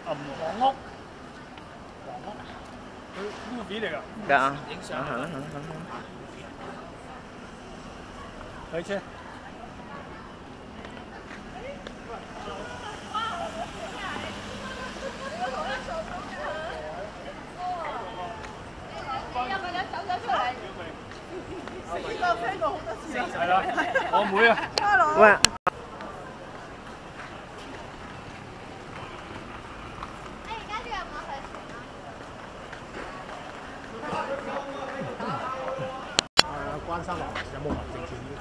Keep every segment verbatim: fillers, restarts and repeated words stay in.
房屋，房屋，佢 movie 嚟㗎。 㗎。 影相。 行啦行啦行啦。 開車。 呢個聽過好多次啦。 係啦，我妹啊。 喂。 關生話有冇民政處呢？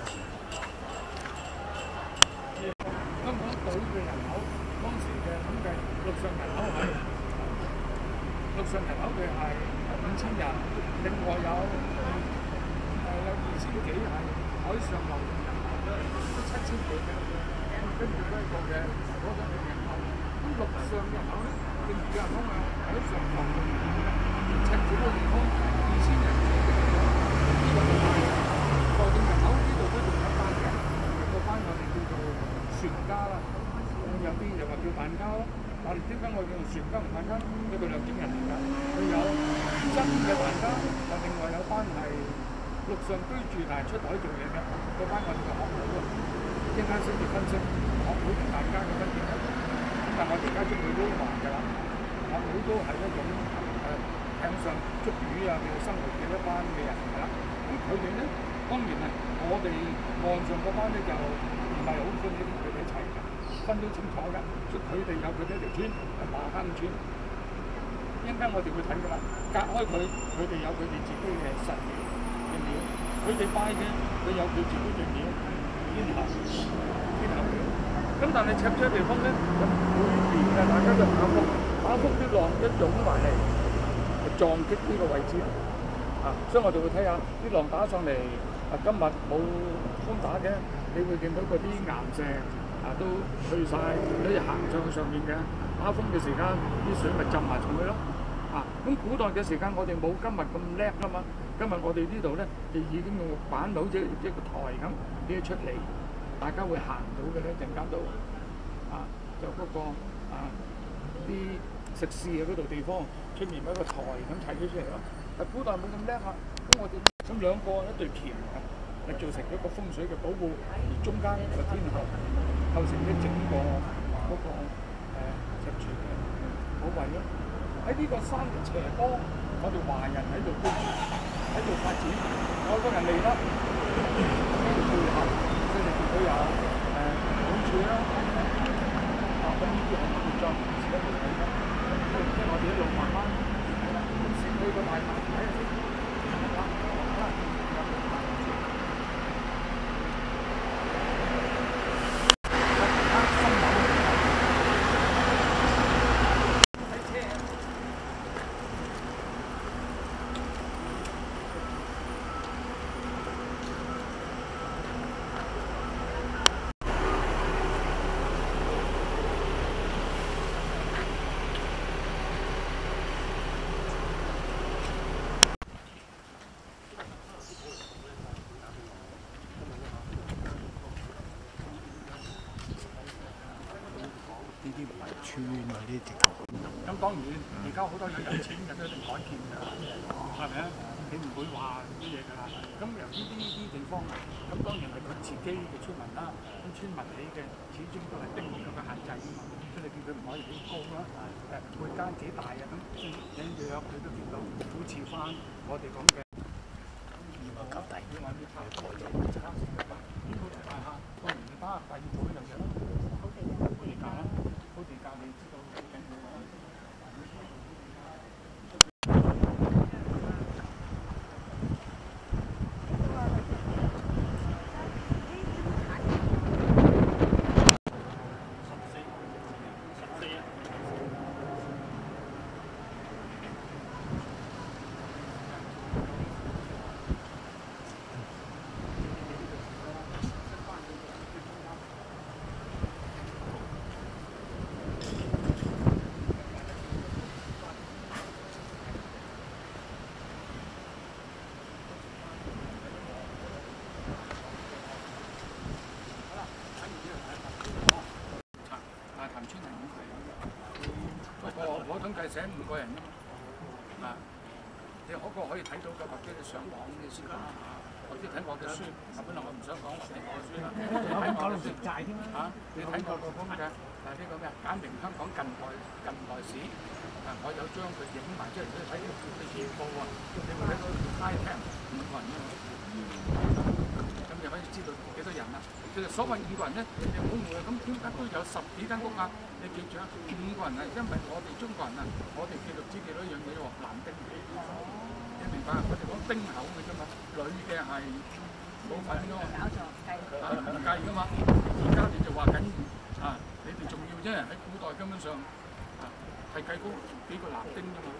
香港島嘅人口當時嘅統計，陸上人口係陸上人口嘅係五千人，另外有誒有二千幾係海上流動人口，都七千幾嘅，跟住呢個嘅嗰種嘅人口。咁陸上人口咧，正如人講啊，海上流動人口咧，赤柱嘅地方二千人左右，呢個就係。個人口呢度都仲有一班嘅，個班我哋叫做船家啦，有啲又話叫疍家咯。但係點解我哋用船家同疍家？佢哋兩種人嚟㗎，佢有真嘅疍家，但另外有班係陸上居住但係出海做嘢嘅，嗰班我哋叫學佬啊。一陣間先至分析學佬同疍家嘅分別啦。咁但係我而家中佢都還㗎啦，學佬都係一種誒艇上捉魚啊嘅生活嘅一班嘅人㗎啦。咁佢哋咧。當然係，我哋岸上嗰班咧就唔係好歡喜佢哋一齊嘅，分到清楚嘅。佢哋有佢哋一條村，係馬坑村。一陣間我哋會睇㗎啦，隔開佢，佢哋有佢哋自己嘅神嘅廟，佢哋拜嘅，佢有佢自己嘅廟，天后天后廟。咁但係赤柱嘅地方咧，每年嘅大家都打風，打風啲浪一湧埋嚟，就撞擊呢個位置。啊，所以我哋會睇下啲浪打上嚟，啊今日冇風打嘅，你會見到嗰啲岩石啊都去晒，好似行上去上面嘅。打風嘅時間，啲水咪浸埋上去咯。啊，咁古代嘅時間我哋冇今日咁叻啊嘛，今日我哋呢度咧就已經用板好似一個台咁呢出嚟，大家會行到嘅咧，陣間都啊就嗰、那個啊啲食肆啊嗰度地方出面有一個台咁砌咗出嚟咯。但古代冇咁叻啊，咁我哋咁兩個一對橋啊，係造成一個風水嘅保護，而中間一個天后構成咗整個嗰、那個誒赤柱嘅保衞咯。喺呢個山嘅斜坡，我哋華人喺度居住，喺度發展，外國人嚟啦，呢度配合，即係見到有誒好處啦。啊，咁呢啲係我哋再自己去睇啦。即係我哋一路慢慢。去個大棚睇下先。 呢啲唔係村啊，呢啲直頭。 咁當然，而家好多有有錢人都一定改建㗎，係咪啊？你唔會話啲嘢㗎啦。咁由於呢啲地方，咁當然係佢自己嘅村民啦。咁村民起嘅始終都係定咗個限制㗎嘛。所以你見佢唔可以起高啦，誒每間幾大啊咁，隱約佢都見到好似翻我哋講嘅二萬級地，要揾啲差改咗，差少少吧。咁好大廈，當然你打第二做呢樣嘢啦。土地價啦，土地價你知道幾緊要啦。 我統計寫五個人啫嘛，啊，你嗰個可以睇到嘅，或者你上網你先講啊，或者睇我嘅書，啊，本來我唔想講我睇我嘅書啦，你睇我嘅書嚇，你睇我個咁嘅誒呢個咩啊，簡明香港近代近代史，啊，我有將佢影埋出嚟俾你睇，佢夜報啊，你會睇到 high time 五個人啫嘛。咁就可以知道幾多人啦。其實所謂五個人咧，你唔好誤會，咁點解都有十幾間屋啊？你記住啊，五個人啊，因為我哋中國人啊，我哋記錄知幾多樣嘢喎，男丁，你明白？我哋講丁口嘅啫嘛，女嘅係冇份㗎嘛，啊唔計㗎嘛。而家你就話緊啊，你哋仲要啫，喺古代根本上啊係計嗰幾個男丁㗎嘛。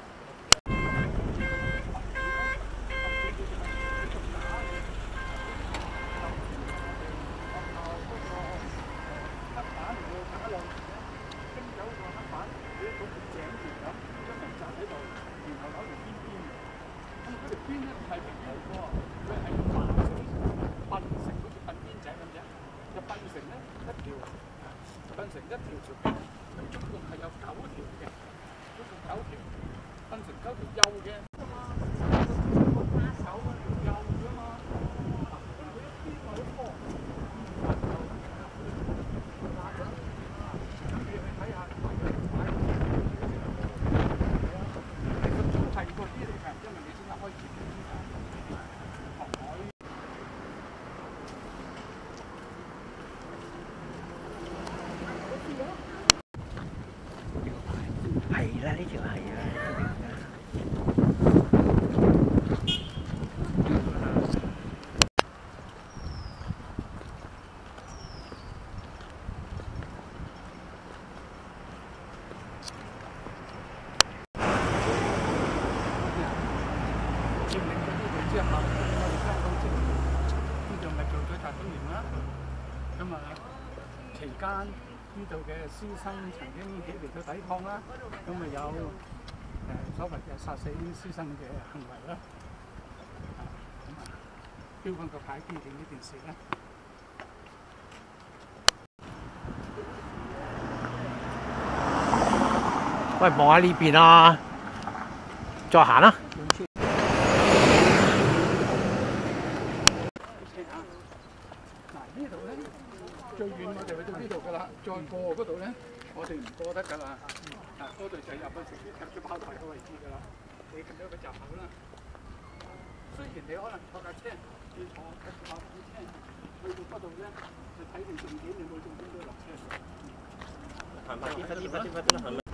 分成一條條邊，咁總共係有九條嘅，總共九條，分成九條幼嘅。手嗰條幼㗎嘛，咁佢一邊個都多。咁你去睇下，其實都係嗰啲嚟㗎，因為你先得開始學海。 係啦，呢條係啊。 佔領咗呢度之後，我哋香港政府呢度咪做咗集中營啦。咁啊，期間呢度嘅師生曾經起嚟到抵抗啦，咁咪有誒所謂嘅殺死師生嘅行為啦。啊，咁啊，標本個牌紀念呢件事咧。 喂，望下呢邊啊，再行啦。 嗱，呢度咧最遠我哋去到呢度㗎啦，再過嗰度咧我哋唔過得㗎啦。嗱，嗰度就入去直接入咗炮台嘅位置㗎啦。你見到個閘口啦。雖然你可能坐架車，要坐一架小車去到嗰度咧，就睇定重點，你冇重點都落車。 行快啲，快啲，快啲，快啲啦！行啦。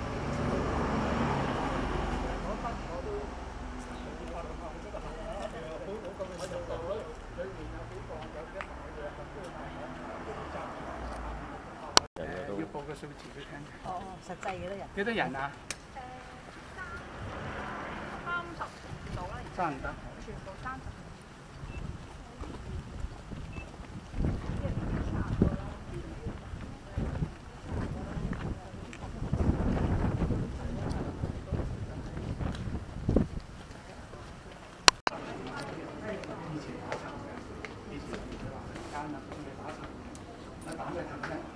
要報個數字俾聽。 哦，實際幾多人？ 幾多人啊？ 三十到啦， 三十得。 全部三十。 以前打層嘅，以前間啊，準備打層，一打咩層咧？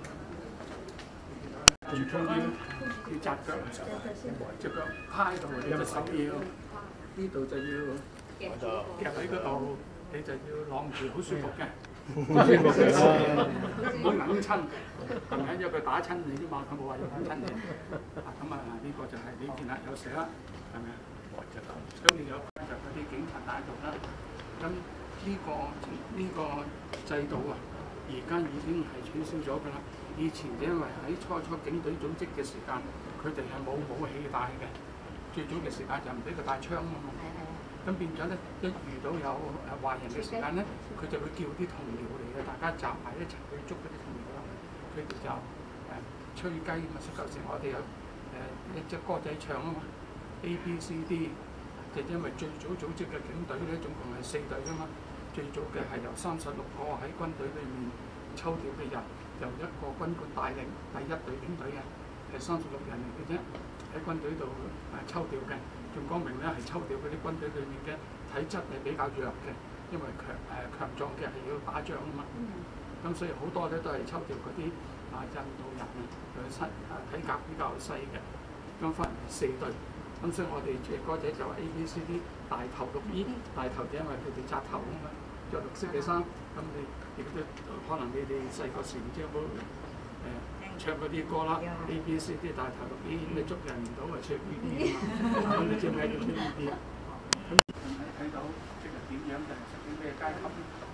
最重要要紮腳嘅時候，隻腳趴喺度，你隻手要呢度就要夾喺嗰度，你就要晾住，好舒服嘅，好舒服嘅，唔好揞親，係咪？因為佢打親你啫嘛，佢冇話要揞親你。啊，咁啊，呢個就係你見啦，有寫啦，係咪啊？咁你有就嗰啲警察帶度啦。咁呢個呢個制度啊，而家已經係取消咗㗎啦。以前因為喺初初警隊組織嘅時間，佢哋係冇武器帶嘅，最早嘅時間就唔俾佢帶槍啊嘛。咁變咗咧，一遇到有誒壞人嘅時間咧，佢就會叫啲同僚嚟嘅，大家集埋一齊去捉嗰啲同僚啦。佢哋就誒、呃、吹雞咁啊！舊時我哋有誒、呃、一隻歌仔唱啊嘛 ，A B C D。就因為最早組織嘅警隊咧，總共係四隊㗎嘛。最早嘅係由三十六個喺軍隊裏面抽調嘅人，由一個軍官帶領第一隊警隊嘅，係三十六人嚟嘅啫，喺軍隊度誒抽調嘅。仲講明咧係抽調嗰啲軍隊裏面嘅體質係比較弱嘅，因為強誒、呃、強壯嘅係要打仗啊嘛。咁、嗯、所以好多咧都係抽調嗰啲啊印度人啊，佢身啊體格比較細嘅。咁咁分為四隊。咁所以我哋隻歌仔就話 A B C D 大頭綠衣，大頭就因為佢哋紮頭啊嘛，着綠色嘅衫。咁你亦都可能你哋細個時唔知有冇誒唱嗰啲歌啦 ，A B C D 大頭綠衣，你捉人唔到啊，唱 B B 啊嘛。咁你知唔知叫咩 B B 啊？咁你睇到即係點樣就係屬於咩階級？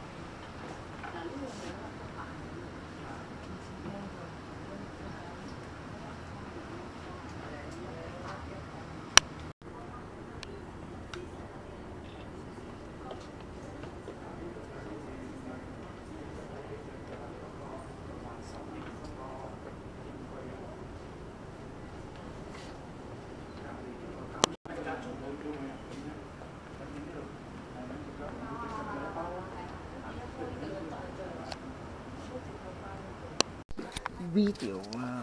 video 啊，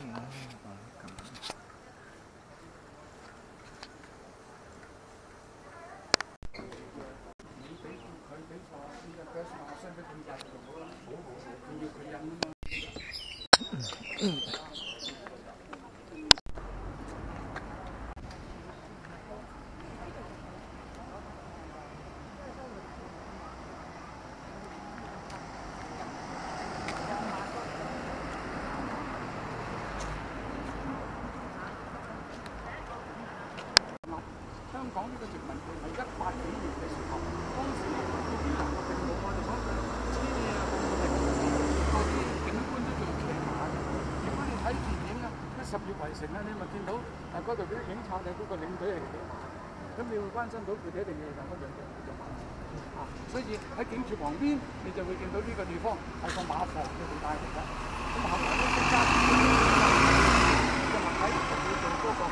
香港呢個殖民地係一八幾年嘅時候，當時呢啲人嘅並冇我哋講嘅車啊、嗰啲警官都做騎馬嘅。如果你睇電影啊，咩十月圍城啊，你咪見到啊嗰度嗰啲警察啊，嗰個領隊係騎馬，咁你會關心到佢哋一定要有嗰樣嘢做馬啊。所以喺警署旁邊，你就會見到呢個地方係個馬房嘅地帶嚟㗎。咁後來咧，即刻就話喺就會做嗰個。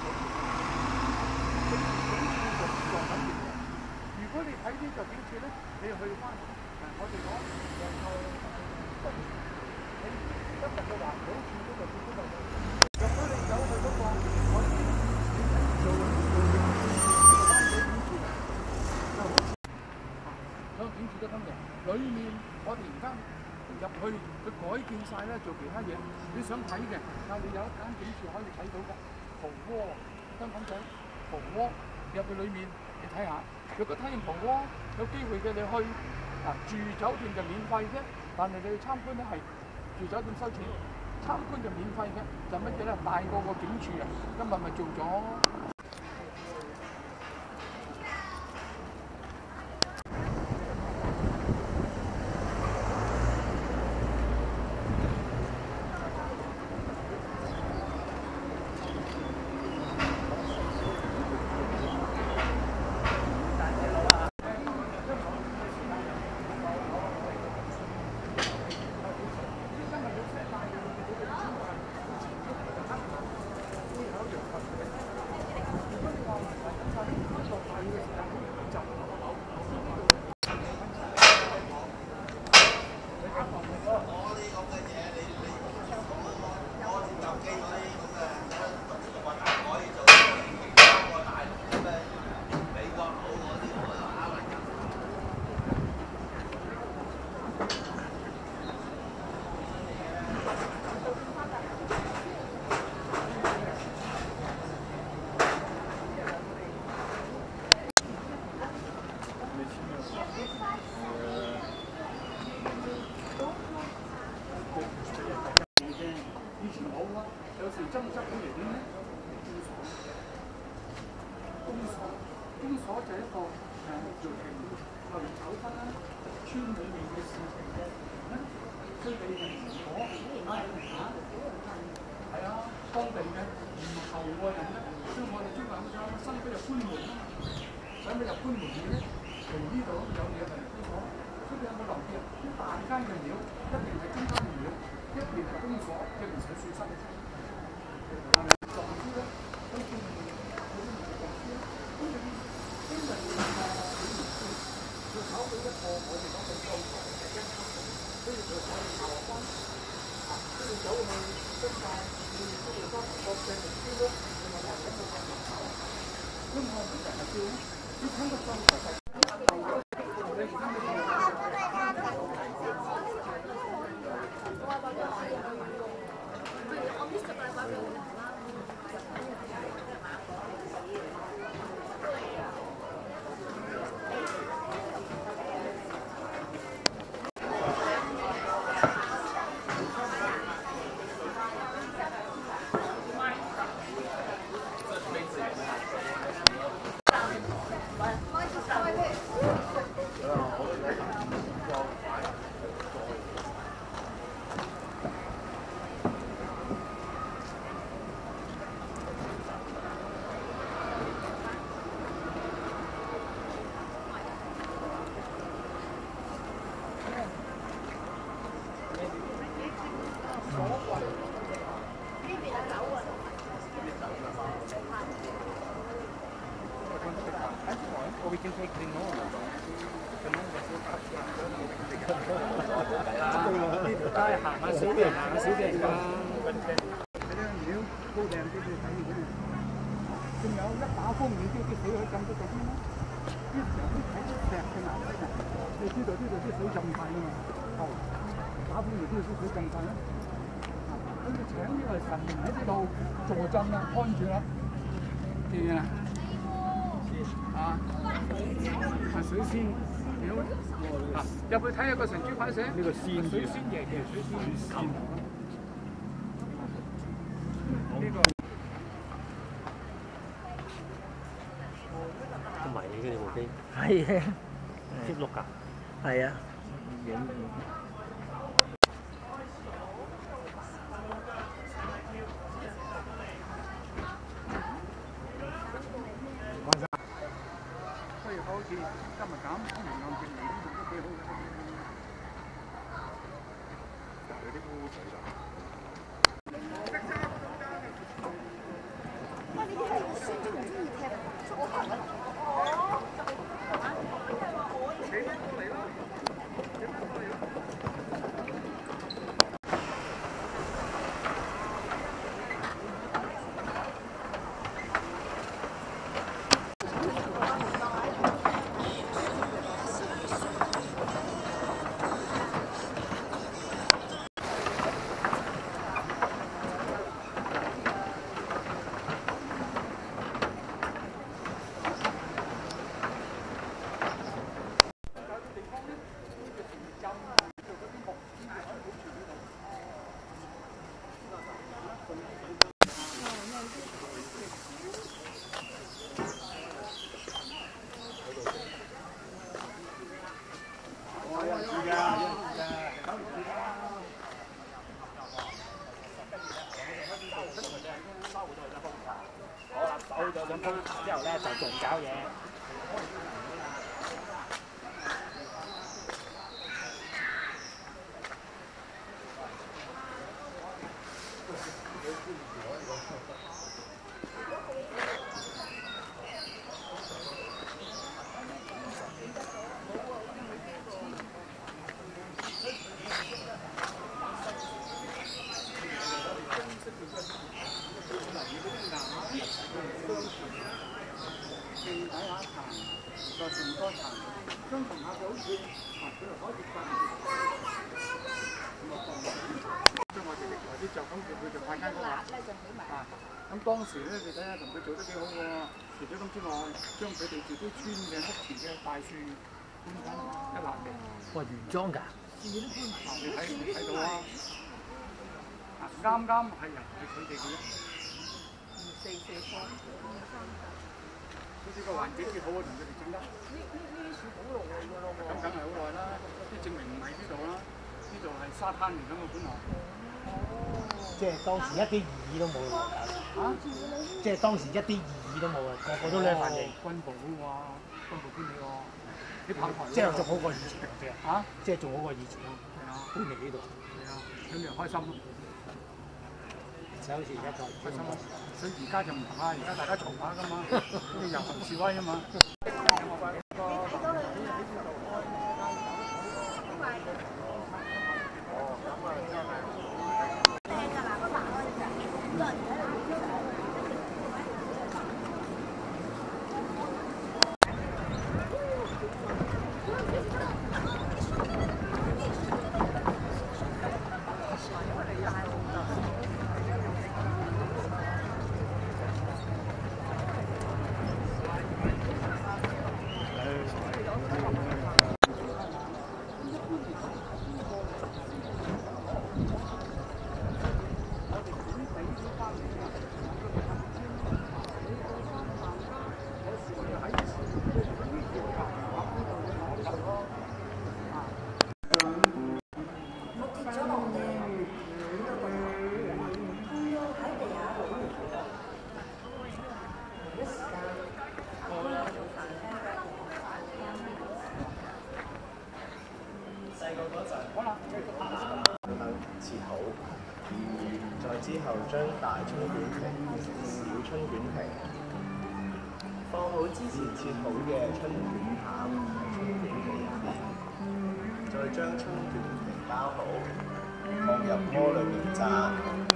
如果你睇呢個警署咧，你去翻我哋講然後你今日嘅環保署嗰個署嗰度，若果你走去嗰個我哋做做做警署就好似啊，嗰個警署都咁嘅，裡面我哋而家入去佢改建晒啦，做其他嘢，你想睇嘅，但係你有一間警署可以睇到嘅蒲窩，香港仔蒲窩入去裡面。你睇下，如果睇完蒲窩，有機會嘅你去嗱住酒店就免費啫，但係你去參觀咧係住酒店收錢，參觀就免費嘅，就乜嘢咧？大過個警署啊！今日咪做咗。有時爭執起嚟點咧？公所，公所就係一個誒做例如糾紛啦，村裏面嘅事情嘅，所以你如果啊係啊，當地嘅唔後嘅人咧，所以我哋中國人講新不入官門啦，使唔使入官門嘅咧？從呢度有嘢嚟公所，所以你有冇留意啊？啲大間嘅廟一定係中間嘅廟，一定係公所，一定係水室。但係撞書咧，好似佢哋嗰啲唔係撞書咧，咁你經常要啊要考到一個我哋講嘅數學嘅一級，所以佢可以考翻啊，跟住走去新界，你哋嗰度翻國際目標咯，你咪話咁嘅情況。咁我哋成日叫咧，要聽個數學係。我呢條街行下少啲人行下少啲人㗎。睇啲料高訂啲要睇嘅。仲有一打風雨啲啲水可以浸到嗰邊咯。啲成日啲睇啲石嘅顏色啊，你知道呢度啲水浸晒㗎嘛？係打風雨啲啲水浸晒啦。跟住請呢個神明喺呢度坐鎮啦，看住啦。見唔見啊？啊，係水仙廟啊！入去睇下個神豬牌寫。呢個仙水仙爺爺水仙球。呢個都迷你嘅你部機， 係啊， 接錄㗎， 係啊。 不如好似今日咁，明暗正面呢度都幾好嘅。有啲污水㗎。 喂，你啲係孫中唔中意踢足球啊？ 收咗張鋪之後咧就仲搞嘢。 個成個層，相同下就好似啊，佢又可以發現。將我哋歷來啲作咁叫佢做派間屋啊。啊，咁當時咧，你睇下同佢做得幾好喎。除咗咁之外，將佢哋自己村嘅屋前嘅大樹搬翻一立嘅。 哇，原裝㗎？ 你睇睇到啊？啊，啱啱係人係佢哋嘅。 四四方。 呢個環境幾好啊，同佢哋整得。呢呢呢啲樹好耐㗎咯喎。咁梗係好耐啦，啲證明唔係呢度啦，呢度係沙灘嚟㗎嘛本來。哦。 即係當時一啲意義都冇喎。 嚇？ 即係當時一啲意義都冇啊，個個都兩塊地。 軍部喎，軍部邊你喎？啲炮台。 即係仲好過以前嘅。 嚇？ 即係仲好過以前咯。 係啊。 搬嚟呢度。 係啊，咁又開心咯。 就好似而家再開心咯。所以而家就唔同啦，而家大家嘈下㗎嘛，啲遊行示威啊嘛。 切好，再之後將大葱卷皮、小葱卷皮放好之前切好嘅春卷餡送俾你，再將春卷皮包好，放入鍋裏面炸。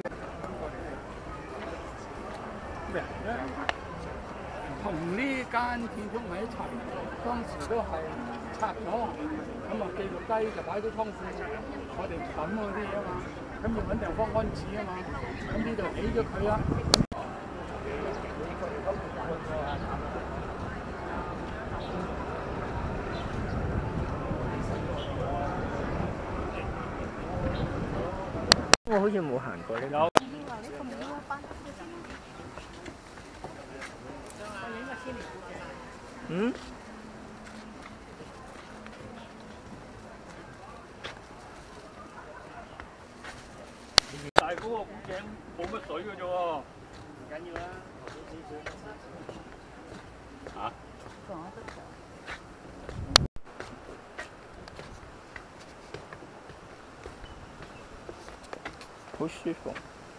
咩咧？同呢間建築喺一齊，當時都係拆咗，咁啊記錄低就擺到倉庫，我哋唔抌嗰啲啊嘛，咁要揾地方安置啊嘛，咁呢度起咗佢啦。 我好似冇行過呢度。嗯？ 大嗰個古井冇乜水嘅啫喎，唔緊要啦。嚇？ 好舒服。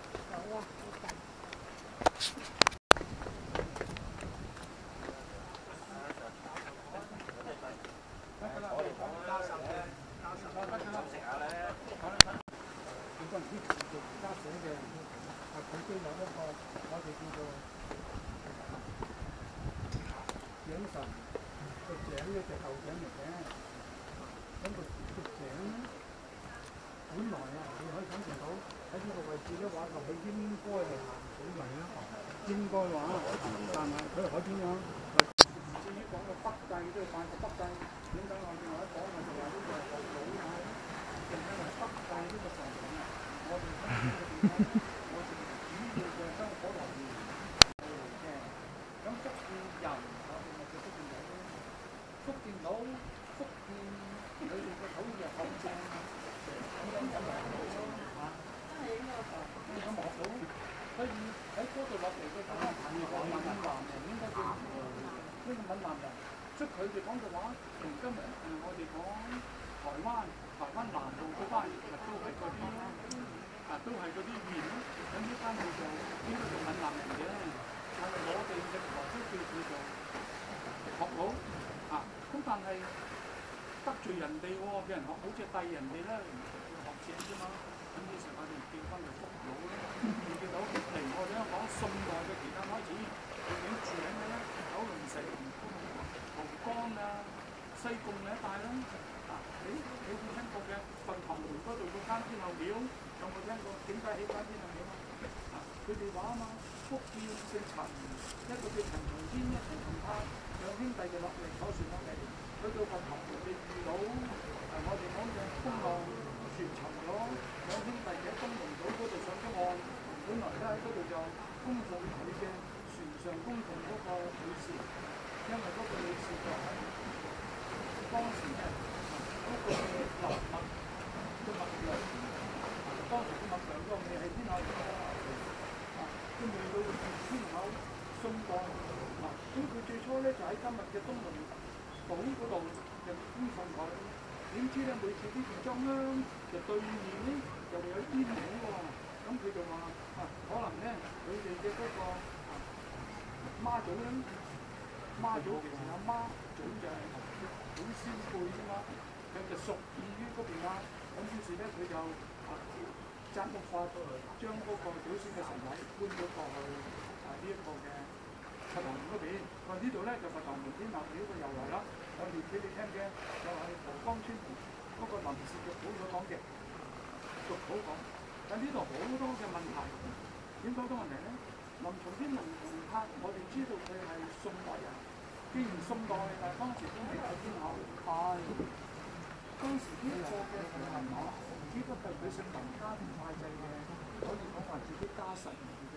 應該話，但係佢海邊啊。至於講到北帝都要辦個北帝，點解我哋話一講我就話呢個係學佬啊？正因為北帝呢個神明啊，我哋香港嘅地方，我哋主要嘅香火來源嚟嘅。咁福建人，我哋咪叫福建佬咯。福建佬，福建佢哋嘅土地好正，咁樣咁咪好咯嚇。咁學佬。所以喺嗰度落嚟嘅嗰班朋友講閩南人應該叫呢個閩南人，即係佢哋講嘅話，同今日誒我哋講台灣、台灣南部嗰班，其實都係嗰啲啊，都係嗰啲縣咯。咁呢班叫做應該做閩南人嘅，但係我哋嘅台都叫叫做學佬啊。咁但係得罪人哋喎，俾人學好似帝人哋咧，學正啫嘛。咁於是我哋叫翻佢福佬咯。你見到嚟我哋香港宋代嘅期間開始，佢已經住緊嘅咧，九龍城、蒲崗啊、西貢嘅一帶啦。啊，你你有冇聽過嘅墳頭門嗰度嗰間天后廟？有冇聽過？點解起間天后廟啊？佢哋話啊嘛，福建姓陳，一個叫陳松堅，一個陳松泰，兩兄弟就落嚟坐船落嚟，去到墳頭門就遇到誒我哋講嘅風浪。船沉咗，兩兄弟喺東龍島嗰度上咗岸，本來咧喺嗰度就供奉佢嘅船上供奉嗰個女士，因為嗰個女士就係當時嘅嗰個嘅流脈嘅脈量，當時嘅脈量個未係天后嚟嘅，啊，都未到天后宋代，啊，咁佢最初咧就喺今日嘅東龍島嗰度就供奉佢。點知咧每次啲魚裝香就對面咧就會有煙味喎，咁佢就話啊可能咧佢哋嘅嗰個媽祖咧，媽祖其實阿媽祖就係祖先輩啫嘛，佢就屬意於嗰邊啦，咁於是咧佢就啊紮木法將嗰個祖先嘅神位搬咗過去啊呢一個嘅佛堂門嗰邊，話呢度咧就佛堂門天后廟嘅由來啦。我念俾你聽嘅就係蒲崗村嗰個臨時嘅府所講嘅，族譜講。但呢度好多嘅問題，點解好多問題咧？林松堅、林松泰，我哋知道佢係宋代人，既然宋代，但係當時都未有天后。係。當時呢個嘅平民啊，只不過佢姓林家唔太制嘅，可以講話自己家臣嚟嘅。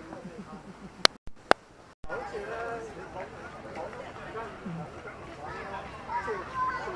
好似咧，你講講而家唔講。即係最最最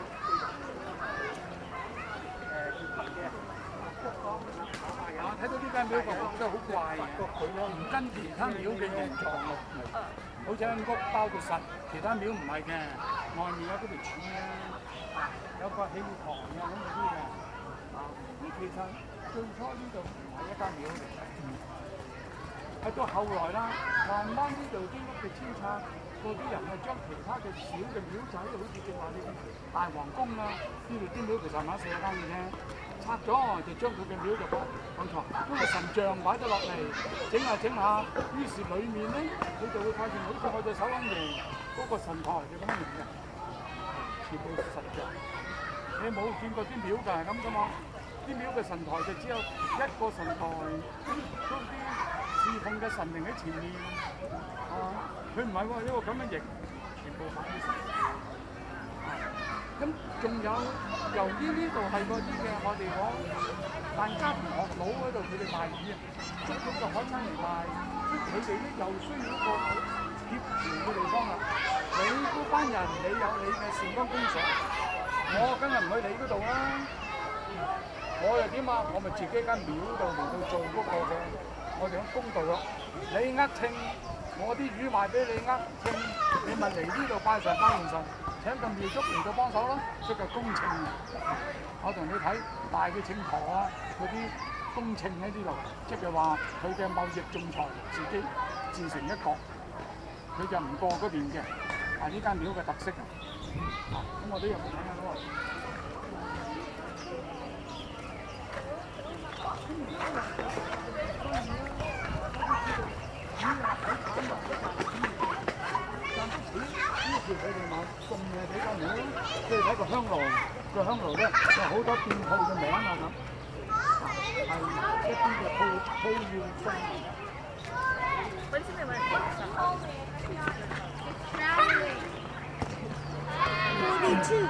誒熱門嘅福岡係啊！睇到呢間廟個屋真係好怪嘅，唔跟其他廟嘅形狀咯，好似間屋包到實，其他廟唔係嘅，外面有嗰條柱啊，有個氣堂啊咁嗰啲嘅，啊，其實最初呢度唔係一間廟嚟嘅。 係到後來啦，慢慢呢度啲屋嘅遷拆，嗰啲人係將其他嘅小嘅廟仔，好似正話呢啲大皇宮啦，呢度啲廟其實係四間嘅啫，拆咗就將佢嘅廟就放放錯，因為神像擺咗落嚟，整下整下，於是裡面咧你就會發現好似我隻手咁型嗰個神台就咁型嘅，全部神像。你冇見過啲廟就係咁噶嘛？啲廟嘅神台就只有一個神台，嗰啲侍奉嘅神靈喺前面，啊，佢唔係喎，一個咁樣型，全部擺喺神。咁仲有由於呢度係嗰啲嘅，我哋講萬家同學佬嗰度，佢哋賣魚啊，捉到個海產嚟賣，佢哋咧又需要一個協調嘅地方啦。你嗰班人，你有你嘅善光工所，我梗係唔去你嗰度啦。我又點啊？我咪自己間廟度嚟到做嗰個嘅，我哋講公道咯。你呃稱，我啲魚賣俾你呃稱，你咪嚟呢度拜神拜完神，請個廟祝嚟到幫手咯，即係公稱。我同你睇大嘅秤砣啊，嗰啲公稱喺呢度，即係話佢嘅貿易仲裁自己自成一國，佢就唔過嗰邊嘅，係呢間廟嘅特色啊。咁我都有冇睇下咯？佢哋買送嘢俾間廟，即係睇個香爐，個香爐咧有好多店鋪嘅名啊咁，係一啲嘅鋪鋪要送。 我哋先嚟揾我哋去。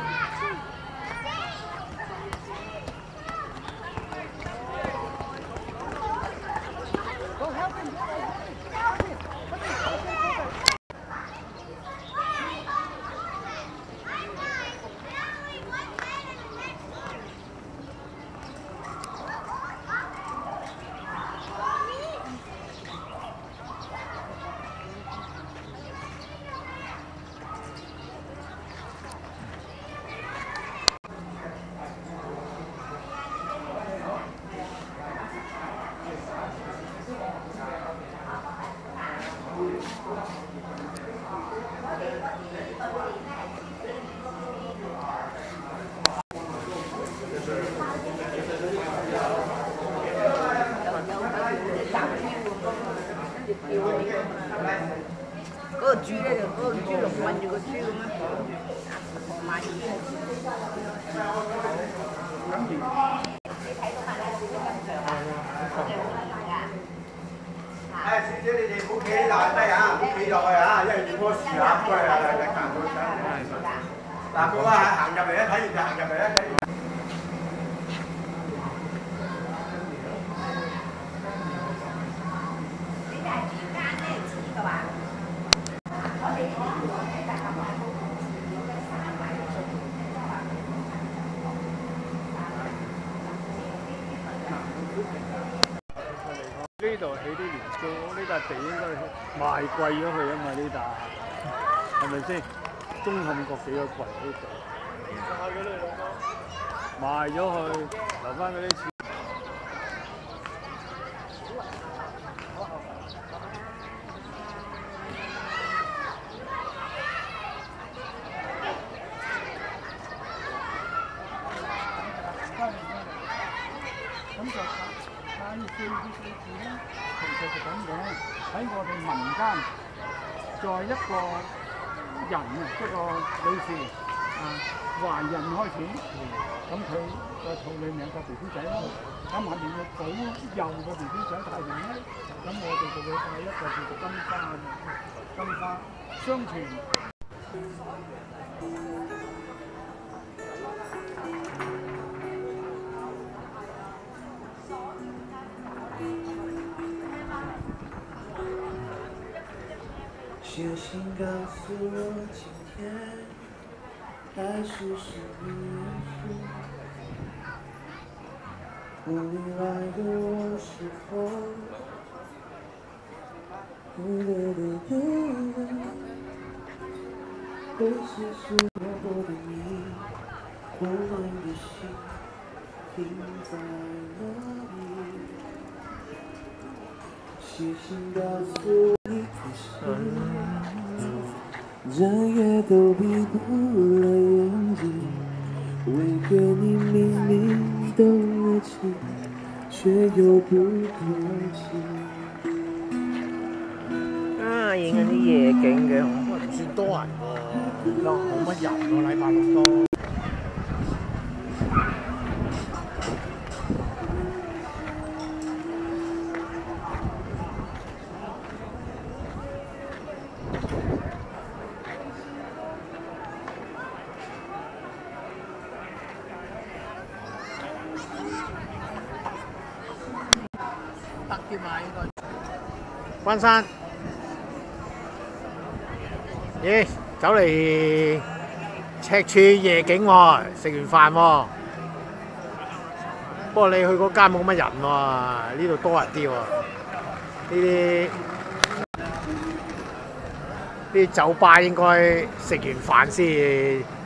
嗰個豬咧就嗰個豬籠韞住個豬咁樣放買魚。 誒，小姐你哋唔好企喺度低啊，唔好企落去啊，因為要屙屎啊，喂啊，嚟行到真係。嗱，嗰個係行入嚟咧，睇完就行入嚟咧，睇完。 呢度起啲廉租，呢笪地應該賣貴咗佢啊嘛！呢笪係咪先？中冚國幾個貴呢度？賣咗佢，留翻嗰啲錢。咁就介意四啲四字咧，其實就咁嘅。喺我哋民間，在一個人啊，一個女士啊懷孕開始，咁佢個肚裏面有個 B B 仔啦，咁下面要保佑個 B B 仔太平咧，咁我哋就會帶一個叫做金花嘅金花，相傳。 星星告诉我，今天还是十一月份，梦里来的我是否？嘟嘟嘟嘟嘟，会是是我的你，温暖的心停在哪里？ 细心告诉你可是，人也都闭不了眼睛，为何你明明都热情，却又不客气？ 啊，影緊啲夜景嘅， 唔算多人喎，又冇乜人喎，禮拜六都。得啲嘛應該。 關山，咦，走嚟赤柱夜景喎，食完飯喎。不過你去嗰間冇乜人喎，呢度多人啲喎。呢啲呢啲酒吧應該食完飯先